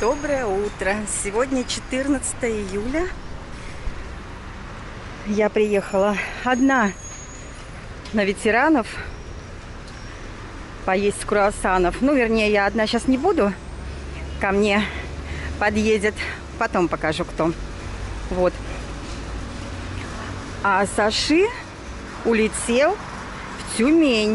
Доброе утро! Сегодня 14 июля. Я приехала одна на ветеранов поесть круассанов. Ну, вернее, я одна сейчас не буду. Ко мне подъедет. Потом покажу, кто. Вот. А Саши улетел в Тюмень.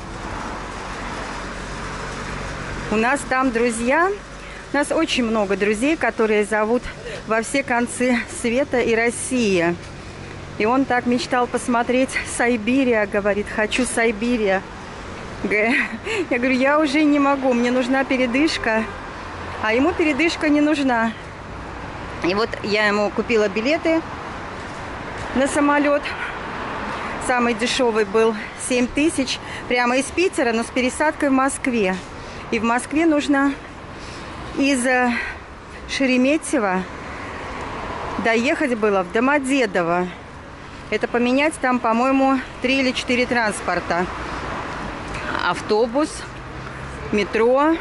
У нас там друзья. У нас очень много друзей, которые зовут во все концы света и России. И он так мечтал посмотреть Сайбирия, говорит, хочу Сайбирия. Я говорю, я уже не могу, мне нужна передышка. А ему передышка не нужна. И вот я ему купила билеты на самолет. Самый дешевый был 7 тысяч. Прямо из Питера, но с пересадкой в Москве. И в Москве нужно из Шереметьево доехать было в Домодедово. Это поменять там, по-моему, 3 или 4 транспорта. Автобус, метро,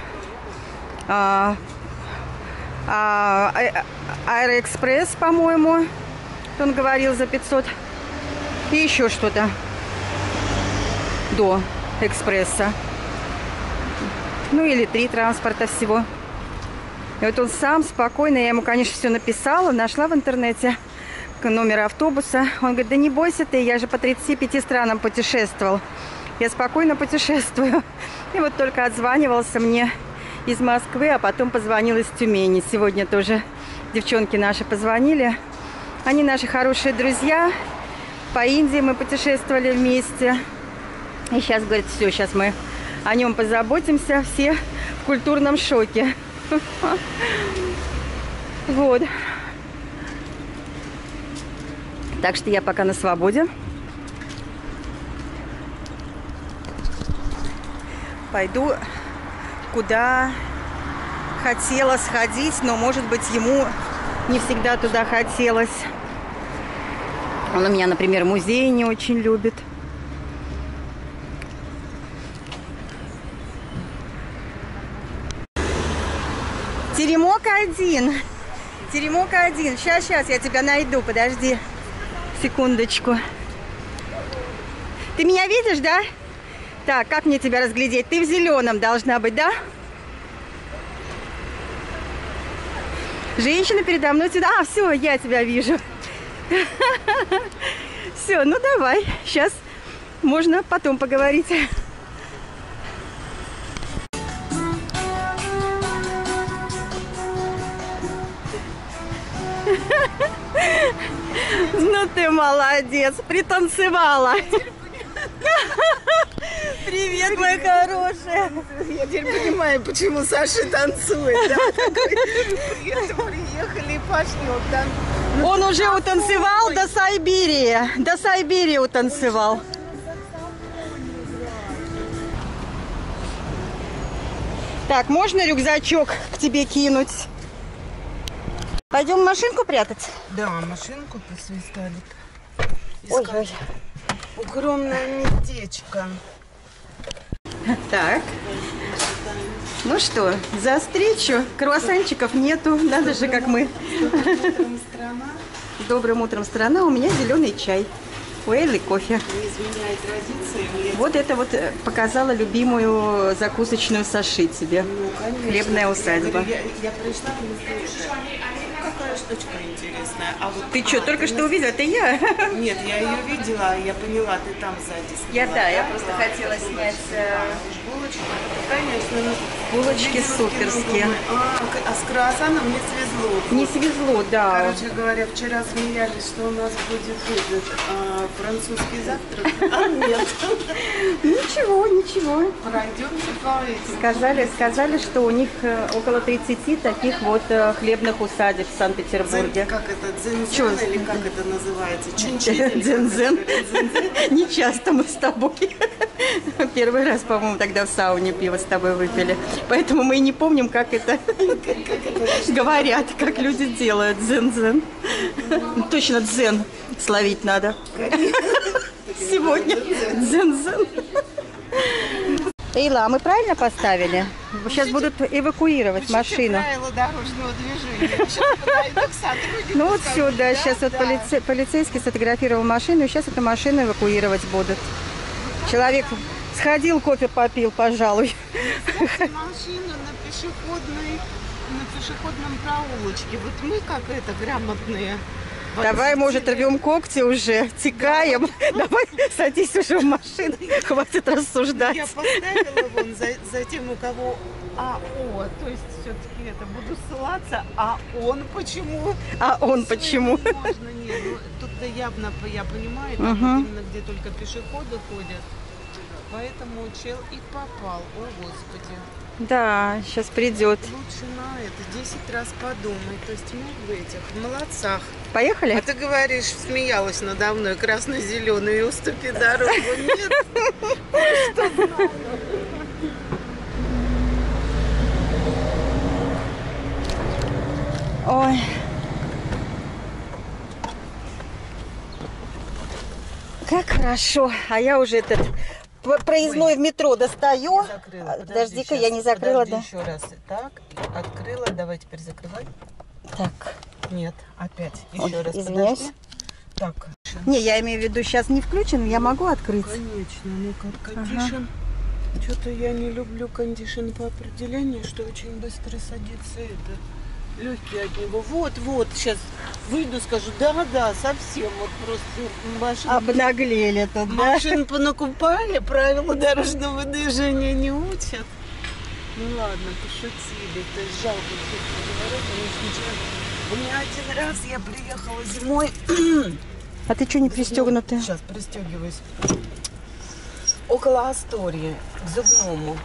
Аэроэкспресс, по-моему, он говорил, за 500. И еще что-то до экспресса. Ну или 3 транспорта всего. И вот он сам спокойно, я ему, конечно, все написала, нашла в интернете номер автобуса. Он говорит, да не бойся ты, я же по 35 странам путешествовал. Я спокойно путешествую. И вот только отзванивался мне из Москвы, а потом позвонил из Тюмени. Сегодня тоже девчонки наши позвонили. Они наши хорошие друзья. По Индии мы путешествовали вместе. И сейчас, говорит, все, сейчас мы о нем позаботимся. Все в культурном шоке. Вот. Так что я пока на свободе. Пойду, куда хотела сходить, но, может быть, ему не всегда туда хотелось. Он у меня, например, музей не очень любит. Теремок один. Теремок один. Сейчас я тебя найду. Подожди. Секундочку. Ты меня видишь, да? Так, как мне тебя разглядеть? Ты в зеленом должна быть, да? Женщина передо мной сюда. А, все, я тебя вижу. Все, ну давай. Сейчас можно потом поговорить. Ну ты молодец, пританцевала. Привет, моя хорошая. Я теперь понимаю, почему Саша танцует. Да? Приехали и пошли. Он уже утанцевал до Сайбирии. До Сайбирии утанцевал. Так, можно рюкзачок к тебе кинуть? Пойдем машинку прятать? Да, машинку посвистали. Ой-ой. Огромное местечко. Так. Ну что, за встречу. Круассанчиков нету. Надо же, как мы. С добрым утром, страна. У меня зеленый чай. У Элли кофе. Вот это вот показала любимую закусочную Саши тебе. Ну, конечно. Хлебная усадьба. Я пришла, какая штучка интересная. А вот, Ты что, только что увидела? Это я? Нет, я ее видела, я поняла, ты там сзади сняла. Я просто хотела снять булочки. Конечно. булочки суперские. А с круассаном не свезло. Не свезло, да. Короче говоря, вчера смеялись, что у нас будет французский завтрак, а нет. Ничего, ничего. Пройдемте по этим. Сказали, что у них около 30 таких вот хлебных усадеб в Санкт-Петербурге. Как это, дзен-дзен или как это называется? Чунчит? Дзен-дзен. Не часто мы с тобой. Первый раз, по-моему, тогда в сауне пиво с тобой выпили. Поэтому мы и не помним, как это говорят, как люди делают. Дзен-дзен. Точно дзен словить надо. Сегодня дзен-дзен. Эйла, а мы правильно поставили? Сейчас будут эвакуировать машину. Правила дорожного движения. Сейчас подойду к сотруднику. Ну вот скажу, сюда, да, сейчас вот да. полицейский сфотографировал машину, и сейчас эту машину эвакуировать будут. Человек сходил, кофе попил, пожалуй. Машина на пешеходном проулочке. Вот мы как это грамотные. Давай, может, водители. рвем когти уже, текаем. Давай, садись уже в машину, хватит рассуждать. Я поставила вон за тем, у кого АО. То есть все-таки это буду ссылаться. А он почему? А он почему? Не можно, нет. Ну, тут-то явно, я понимаю, там Мгм. вот именно где только пешеходы ходят. Поэтому чел и попал. О, Господи. Да, сейчас придет. Лучше на это 10 раз подумай. То есть мы в этих в молодцах. Поехали? А ты говоришь, смеялась надо мной, красно-зеленый, и уступи дорогу. Нет, Ой. Как хорошо. А я уже этот проездной в метро достаю. закрыла. Подожди-ка, я не закрыла, да? Еще раз. Так, открыла. Давай теперь закрывай. Так. Нет, опять. Ой, Еще раз. извиняюсь. Подожди. Так. Не, я имею в виду, сейчас не включен, я могу открыть. Конечно, ну-ка, кондишн. Что-то я не люблю кондишн по определению, что очень быстро садится это. Легкий от него. Вот, сейчас выйду, скажу, да, совсем. Вот просто машин, Обнаглели тут, да? машин понакупали, правила дорожного движения не учат. Ну ладно, пошутили. То есть жалко, что говорю, конечно, у меня один раз я приехала зимой. А ты что не пристегнутая? Сейчас пристегиваюсь. Около Астории, к зубному.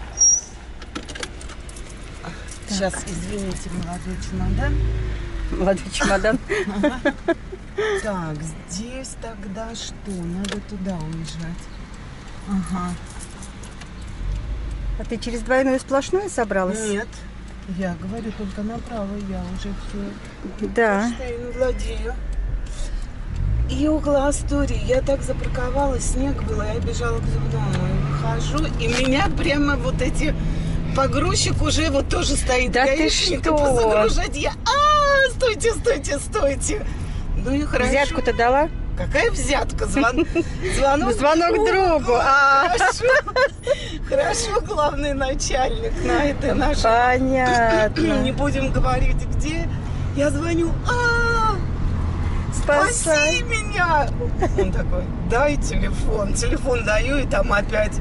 Сейчас, извините, молодой чемодан. Молодой чемодан. Так, здесь тогда что? Надо туда уезжать. Ага. А ты через двойную сплошную собралась? Нет, я говорю только направо, я уже все. Да. Владею. И около Астории я так запарковалась, снег был, я бежала к зубному. И выхожу, и меня прямо вот эти... Погрузчик уже вот тоже стоит. Да ты гаишника что? позагружать. Я, стойте. Ну и хорошо. Взятку-то дала? Какая взятка? Звонок Другу. Хорошо, главный начальник на этой нашей. Понятно. Не будем говорить, где. Я звоню. Спаси меня! Он такой, дай телефон. Телефон даю, и там опять.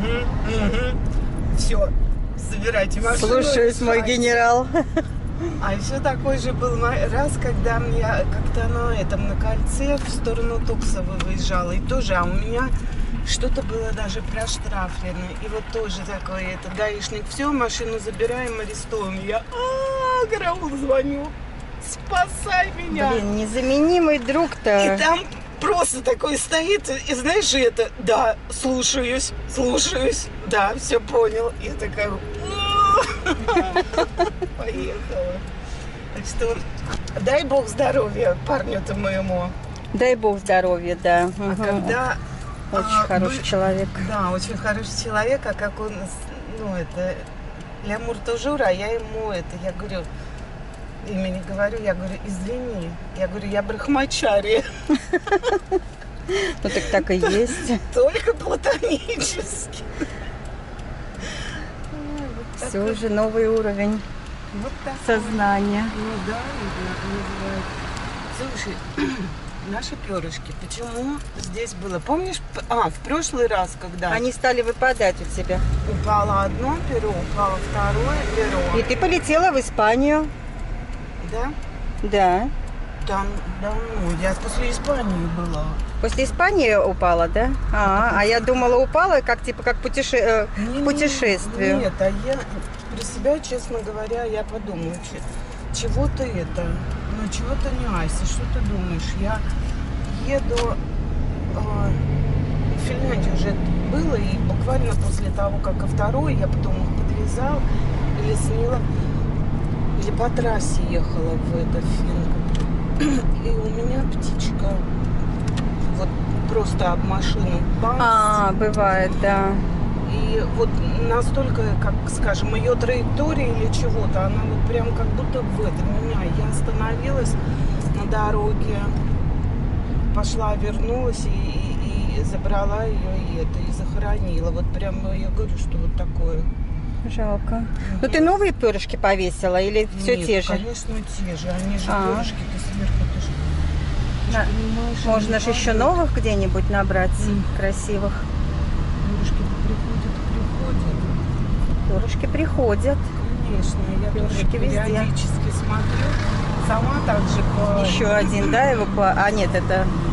Все, забирайте машину. Слушаюсь, мой генерал. А еще такой же был раз, когда мне как-то на кольце в сторону Туксова выезжала. И тоже, а у меня что-то было даже проштрафлено. И вот тоже такой, гаишник, все, машину забираем, арестуем. Я, караул, звоню. Спасай меня! Блин, незаменимый друг-то. И там просто такой стоит, и знаешь, это, да, слушаюсь, да, все понял. Я такая, поехала. Так что, дай бог здоровья парню-то моему. Дай бог здоровья, да. А когда... Очень хороший человек. Да, очень хороший человек, а как он, лямур тоже ура, я ему я говорю, имени говорю, я говорю, извини, я говорю, я брахмачари. Ну так и есть. Только платонически. Все уже новый уровень Вот так. сознания. Ну да, называют. Слушай, наши перышки, почему здесь было? Помнишь, в прошлый раз, когда Они стали выпадать у тебя. упало одно перо, упало второе перо. И ты полетела в Испанию. Да? Да. Там давно. Я после Испании была. После Испании упала, да? А я думала, упала как к путешествию. Нет, а я про себя, честно говоря, я подумала, чего ты чего ты не айся, что ты думаешь? Я еду в Финляндию уже было, и буквально после того, как ко второй, я потом их подвязал или сняла, или по трассе ехала в Финку. И у меня птичка вот просто об машину бац. Бывает, да. И вот настолько, как, скажем, ее траектория или чего-то, она вот прям как будто в это меня. Я остановилась на дороге, пошла, вернулась и забрала ее и захоронила. Вот прям, я говорю, что вот такое. Жалко. Ну ты новые перышки повесила или все Нет, те же? конечно, те же. Они же перышки-то сверху, ты ж Да. понимаешь, Можно они же еще падают. новых где-нибудь набрать, красивых. Перышки приходят. Перышки приходят. Конечно, я Перышки тоже везде. периодически смотрю. Сама также по... Еще один, да, А нет, это